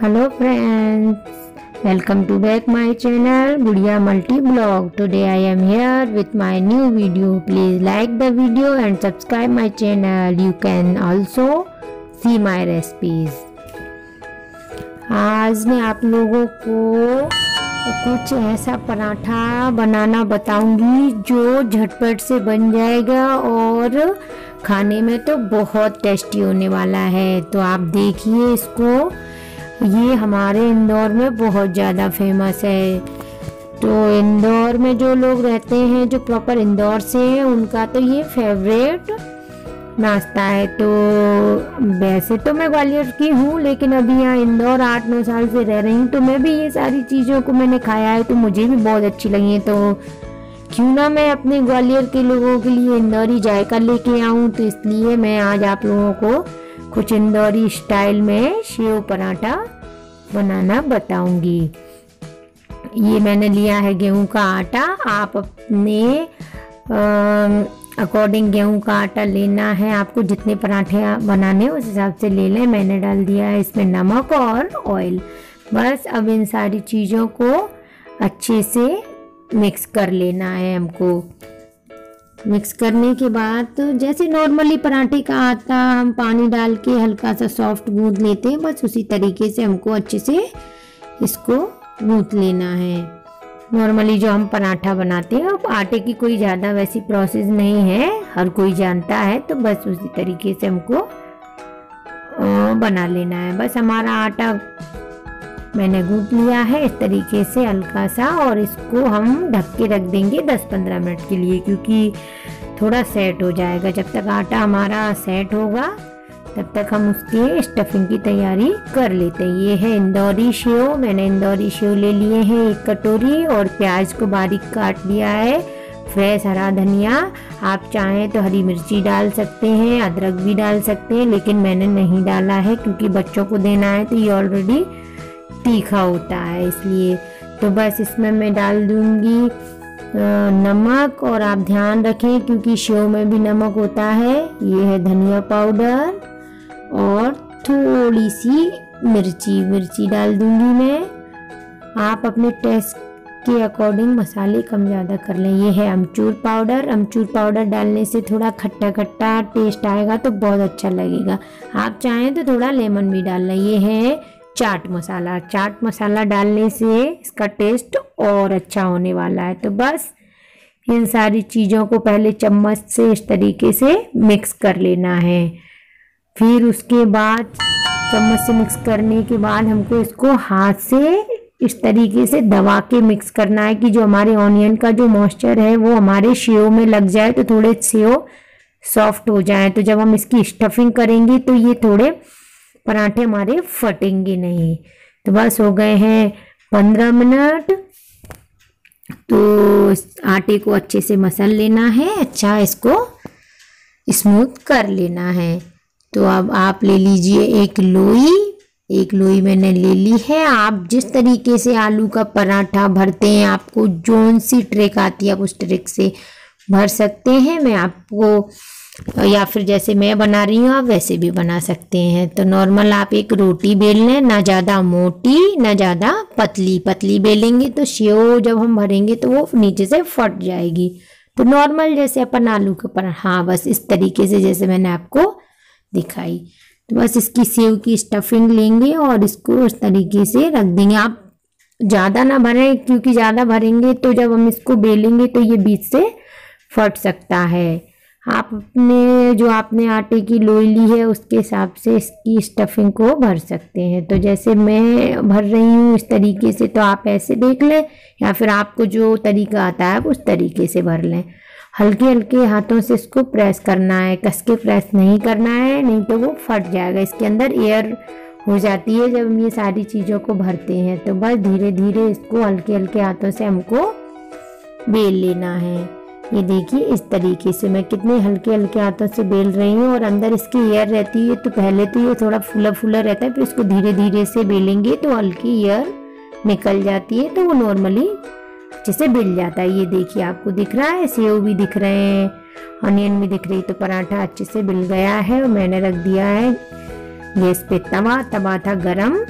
Hello friends, welcome to back my channel Gudiya Multi Blog. Today I am here with my new video. Please like the video and subscribe my channel. You can also see my recipes. आज मैं आप लोगों को कुछ ऐसा पराठा बनाना बताऊंगी जो झटपट से बन जाएगा और खाने में तो बहुत टेस्टी होने वाला है। तो आप देखिए इसको, ये हमारे इंदौर में बहुत ज़्यादा फेमस है। तो इंदौर में जो लोग रहते हैं, जो प्रॉपर इंदौर से हैं, उनका तो ये फेवरेट नाश्ता है। तो वैसे तो मैं ग्वालियर की हूँ, लेकिन अभी यहाँ इंदौर 8-9 साल से रह रही हूँ, तो मैं भी ये सारी चीज़ों को मैंने खाया है, तो मुझे भी बहुत अच्छी लगी है। तो क्यों ना मैं अपने ग्वालियर के लोगों के लिए इंदौरी जायका लेके आऊँ। तो इसलिए मैं आज आप लोगों को कुछ इंदौरी स्टाइल में सेव पराठा बनाना बताऊंगी। ये मैंने लिया है गेहूं का आटा। आप अपने अकॉर्डिंग गेहूं का आटा लेना है। आपको जितने पराठे बनाने उस हिसाब से ले लें। मैंने डाल दिया है इसमें नमक और ऑयल। बस अब इन सारी चीज़ों को अच्छे से मिक्स कर लेना है हमको। मिक्स करने के बाद तो जैसे नॉर्मली पराठे का आटा हम पानी डाल के हल्का सा सॉफ्ट गूंथ लेते हैं, बस उसी तरीके से हमको अच्छे से इसको गूंथ लेना है। नॉर्मली जो हम पराठा बनाते हैं, अब आटे की कोई ज़्यादा वैसी प्रोसेस नहीं है, हर कोई जानता है। तो बस उसी तरीके से हमको बना लेना है। बस हमारा आटा मैंने गूंथ लिया है इस तरीके से हल्का सा, और इसको हम ढक के रख देंगे 10-15 मिनट के लिए, क्योंकि थोड़ा सेट हो जाएगा। जब तक आटा हमारा सेट होगा तब तक हम उसके स्टफिंग की तैयारी कर लेते हैं। ये है इंदौरी सेव। मैंने इंदौरी सेव ले लिए हैं 1 कटोरी, और प्याज को बारीक काट लिया है। फ्रेश हरा धनिया, आप चाहें तो हरी मिर्ची डाल सकते हैं, अदरक भी डाल सकते हैं, लेकिन मैंने नहीं डाला है क्योंकि बच्चों को देना है, तो ये ऑलरेडी तीखा होता है इसलिए। तो बस इसमें मैं डाल दूंगी नमक, और आप ध्यान रखें क्योंकि सेव में भी नमक होता है। ये है धनिया पाउडर और थोड़ी सी मिर्ची डाल दूंगी मैं। आप अपने टेस्ट के अकॉर्डिंग मसाले कम ज़्यादा कर लें। ये है अमचूर पाउडर। अमचूर पाउडर डालने से थोड़ा खट्टा खट्टा टेस्ट आएगा, तो बहुत अच्छा लगेगा। आप चाहें तो थोड़ा लेमन भी डाल लें। ये है चाट मसाला। चाट मसाला डालने से इसका टेस्ट और अच्छा होने वाला है। तो बस इन सारी चीज़ों को पहले चम्मच से इस तरीके से मिक्स कर लेना है। फिर उसके बाद चम्मच से मिक्स करने के बाद हमको इसको हाथ से इस तरीके से दबा के मिक्स करना है कि जो हमारे ऑनियन का जो मॉइस्चर है वो हमारे सेव में लग जाए, तो थोड़े सेव सॉफ्ट हो जाए। तो जब हम इसकी स्टफिंग करेंगे तो ये थोड़े पराठे हमारे फटेंगे नहीं। तो बस हो गए हैं 15 मिनट। तो इस आटे को अच्छे से मसल लेना है, अच्छा इसको स्मूथ कर लेना है। तो अब आप ले लीजिए एक लोई मैंने ले ली है। आप जिस तरीके से आलू का पराठा भरते हैं, आपको जोन सी ट्रिक आती है, आप उस ट्रिक से भर सकते हैं। मैं आपको, या फिर जैसे मैं बना रही हूँ आप वैसे भी बना सकते हैं। तो नॉर्मल आप एक रोटी बेल लें, ना ज़्यादा मोटी ना ज़्यादा पतली बेलेंगे तो सेव जब हम भरेंगे तो वो नीचे से फट जाएगी। तो नॉर्मल जैसे अपन आलू का पराठा, हाँ बस इस तरीके से जैसे मैंने आपको दिखाई। तो बस इसकी सेव की स्टफिंग लेंगे और इसको इस तरीके से रख देंगे। आप ज़्यादा ना भरें, क्योंकि ज़्यादा भरेंगे तो जब हम इसको बेलेंगे तो ये बीच से फट सकता है। आप अपने जो आपने आटे की लोई ली है उसके हिसाब से इसकी स्टफिंग को भर सकते हैं। तो जैसे मैं भर रही हूँ इस तरीके से, तो आप ऐसे देख लें, या फिर आपको जो तरीका आता है उस तरीके से भर लें। हल्के हल्के हाथों से इसको प्रेस करना है, कस के प्रेस नहीं करना है, नहीं तो वो फट जाएगा। इसके अंदर एयर हो जाती है जब हम ये सारी चीज़ों को भरते हैं। तो बस धीरे धीरे इसको हल्के हल्के हाथों से हमको बेल लेना है। ये देखिए इस तरीके से मैं कितने हल्के हल्के हाथों से बेल रही हूँ, और अंदर इसकी एयर रहती है। तो पहले तो ये थोड़ा फूला फूला रहता है, फिर इसको धीरे धीरे से बेलेंगे तो हल्की एयर निकल जाती है, तो वो नॉर्मली अच्छे से बिल जाता है। ये देखिए आपको दिख रहा है, सेव भी दिख रहे हैं, अनियन भी दिख रही। तो पराठा अच्छे से बिल गया है, और मैंने रख दिया है गैस पे तवा था गरम।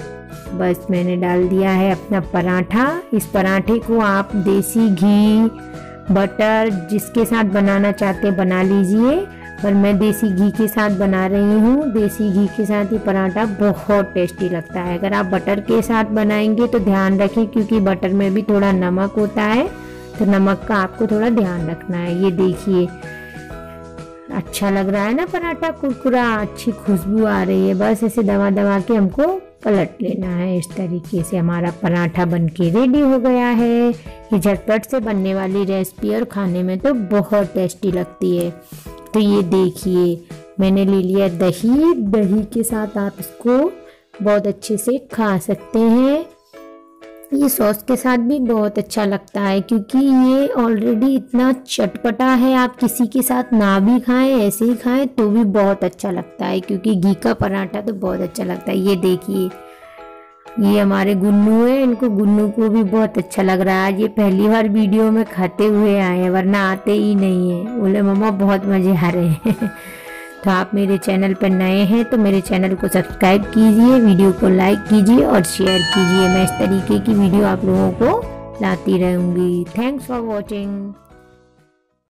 बस मैंने डाल दिया है अपना पराठा। इस पराठे को आप देसी घी, बटर जिसके साथ बनाना चाहते हैं बना लीजिए, पर मैं देसी घी के साथ बना रही हूँ। देसी घी के साथ ये पराठा बहुत टेस्टी लगता है। अगर आप बटर के साथ बनाएंगे तो ध्यान रखें, क्योंकि बटर में भी थोड़ा नमक होता है, तो नमक का आपको थोड़ा ध्यान रखना है। ये देखिए अच्छा लग रहा है ना पराठा, कुरकुरा, अच्छी खुशबू आ रही है। बस ऐसे दबा दबा के हमको पलट लेना है। इस तरीके से हमारा पराठा बनके रेडी हो गया है। ये झटपट से बनने वाली रेसिपी और खाने में तो बहुत टेस्टी लगती है। तो ये देखिए मैंने ले लिया दही। दही के साथ आप इसको बहुत अच्छे से खा सकते हैं। ये सॉस के साथ भी बहुत अच्छा लगता है, क्योंकि ये ऑलरेडी इतना चटपटा है। आप किसी के साथ ना भी खाएं, ऐसे ही खाएं तो भी बहुत अच्छा लगता है, क्योंकि घी का पराठा तो बहुत अच्छा लगता है। ये देखिए ये हमारे गुन्नू है, इनको गुन्नू को भी बहुत अच्छा लग रहा है। आज ये पहली बार वीडियो में खाते हुए आए हैं, वरना आते ही नहीं है। बोले मम्मा बहुत मज़े आ रहे हैं। तो आप मेरे चैनल पर नए हैं तो मेरे चैनल को सब्सक्राइब कीजिए, वीडियो को लाइक कीजिए और शेयर कीजिए। मैं इस तरीके की वीडियो आप लोगों को लाती रहूँगी। Thanks for watching.